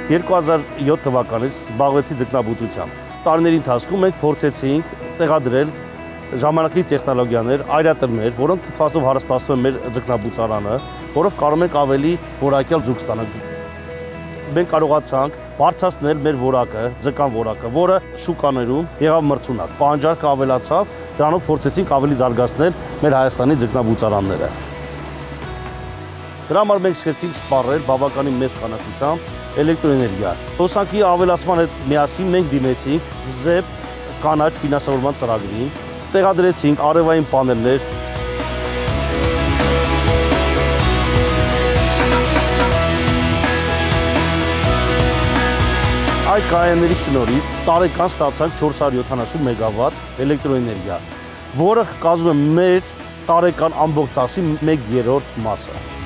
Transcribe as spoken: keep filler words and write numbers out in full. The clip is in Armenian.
երկու հազար յոթ թվականից զբաղվեցի ձկնաբուծությամբ։ Տարիների ընթացքում մենք փորձեցինք տեղադրել ժամանակի տեխնոլոգիաներ, aeratorներ, որոնք թթվածով հարստացնում են մեր ձկնաբուծարանը, որով կարող ենք ավելի որակյալ ձուկ ստանալ։ Մենք կարողացանք բարձրացնել մեր որակը, ձկան որակը, որը շուկաներում եղավ մրցունակ, պահանջարկը ավելացավ, դրանով փորձեցինք ավելի զարգացնել մեր Հայաստանի ձկնաբուծարանները։ Դրա համար մենք սկսեցինք սպառել բավականին մեծ քանակությամբ էլեկտրոէներգիա։ Հոսանքի ավելացման հետ միասին մենք դիմեցինք GEFF կանաչ ֆինանսավորման ծրագրին, տեղադրեցինք արևային պանելներ, այդ կայանների շնորհիվ տարեկան ստացանք չորս հարյուր յոթանասուն մեգավատ էլեկտրոէներգիա, որը կազմում է մեր տարեկան ամբողջ ծախսի մեկ երրորդ մասը։